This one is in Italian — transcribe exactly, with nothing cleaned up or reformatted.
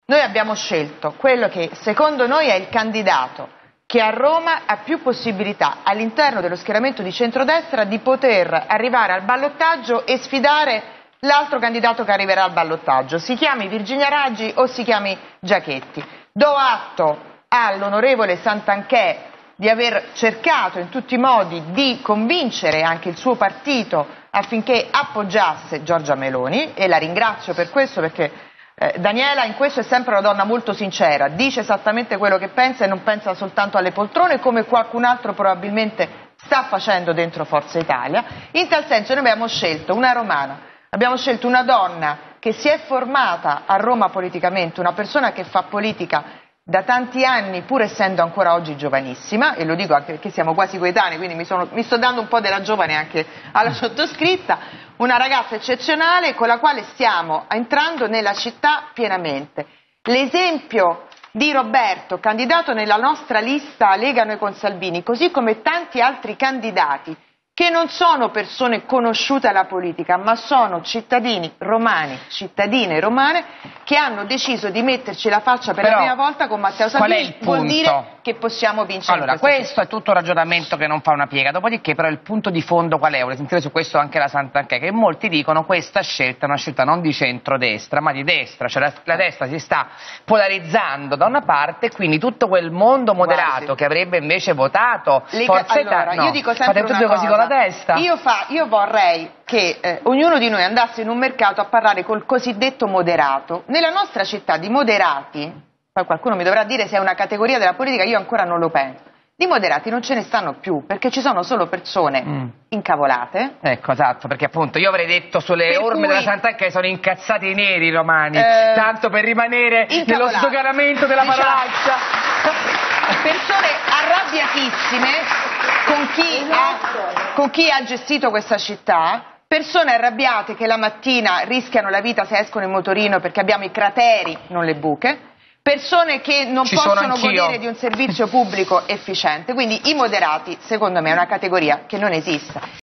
Noi abbiamo scelto quello che secondo noi è il candidato che a Roma ha più possibilità all'interno dello schieramento di centrodestra di poter arrivare al ballottaggio e sfidare l'altro candidato che arriverà al ballottaggio. Si chiami Virginia Raggi o si chiami Giachetti. Do atto all'onorevole Santanchè di aver cercato in tutti i modi di convincere anche il suo partito affinché appoggiasse Giorgia Meloni, e la ringrazio per questo, perché eh, Daniela in questo è sempre una donna molto sincera, dice esattamente quello che pensa e non pensa soltanto alle poltrone, come qualcun altro probabilmente sta facendo dentro Forza Italia. In tal senso noi abbiamo scelto una romana, abbiamo scelto una donna che si è formata a Roma politicamente, una persona che fa politica da tanti anni, pur essendo ancora oggi giovanissima, e lo dico anche perché siamo quasi coetanei, quindi mi, sono, mi sto dando un po' della giovane anche alla sottoscritta, una ragazza eccezionale con la quale stiamo entrando nella città pienamente. L'esempio di Roberto, candidato nella nostra lista Lega Noi con Salvini, così come tanti altri candidati, che non sono persone conosciute alla politica, ma sono cittadini romani, cittadine romane, che hanno deciso di metterci la faccia per Però, la prima volta con Matteo Salvini, vuol dire che possiamo vincere. Allora, questo è tutto un ragionamento che non fa una piega, dopodiché però il punto di fondo qual è? Vuole sentire su questo anche la Santanchè, che molti dicono questa scelta è una scelta non di centrodestra, ma di destra, cioè la, la destra si sta polarizzando da una parte, quindi tutto quel mondo moderato Guardi. che avrebbe invece votato Le, Forza allora, Italia, no, io dico sempre fate tutte una così cosa. con la testa. Io, fa, io vorrei che eh, ognuno di noi andasse in un mercato a parlare col cosiddetto moderato. Nella nostra città di moderati, poi qualcuno mi dovrà dire se è una categoria della politica, io ancora non lo penso, di moderati non ce ne stanno più, perché ci sono solo persone mm. incavolate. Ecco, esatto, perché appunto io avrei detto sulle per orme cui, della Santanchè sono incazzati i neri romani, eh, tanto per rimanere nello sdoganamento della diciamo, parolaccia. Persone arrabbiatissime con chi, ha, con chi ha gestito questa città, persone arrabbiate che la mattina rischiano la vita se escono in motorino perché abbiamo i crateri, non le buche, persone che non Ci possono godere di un servizio pubblico efficiente, quindi i moderati secondo me è una categoria che non esiste.